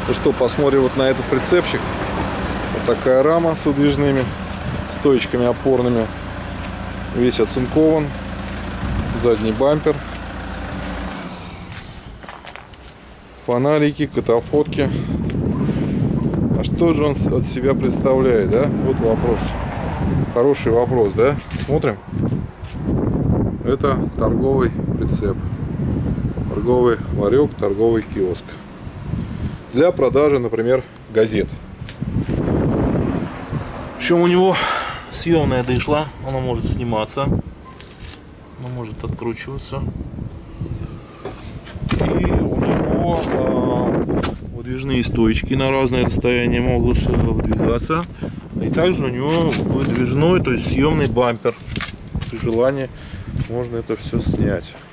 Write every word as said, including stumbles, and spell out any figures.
Ну что, посмотрим вот на этот прицепчик. Вот такая рама с выдвижными стоечками опорными. Весь оцинкован. Задний бампер. Фонарики, катафотки. А что же он от себя представляет, да? Вот вопрос. Хороший вопрос, да? Смотрим. Это торговый прицеп. Торговый ларек, торговый киоск. Для продажи, например, газет. Причем у него съемная дышла. Она может сниматься. Она может откручиваться. И у него а, выдвижные стоечки на разное расстояние могут выдвигаться. И также у него выдвижной, то есть съемный бампер. При желании можно это все снять.